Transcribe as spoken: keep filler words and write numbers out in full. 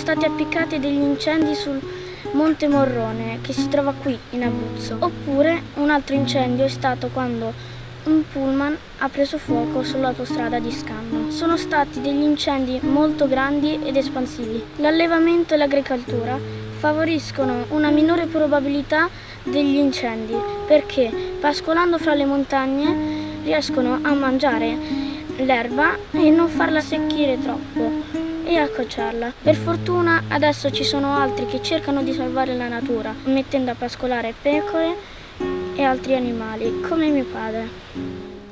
stati appiccati degli incendi sul Monte Morrone, che si trova qui in Abruzzo. Oppure un altro incendio è stato quando un pullman ha preso fuoco sull'autostrada di Scanno. Sono stati degli incendi molto grandi ed espansivi. L'allevamento e l'agricoltura favoriscono una minore probabilità degli incendi perché pascolando fra le montagne riescono a mangiare l'erba e non farla secchire troppo e accorciarla. Per fortuna adesso ci sono altri che cercano di salvare la natura, mettendo a pascolare pecore e altri animali, come mio padre.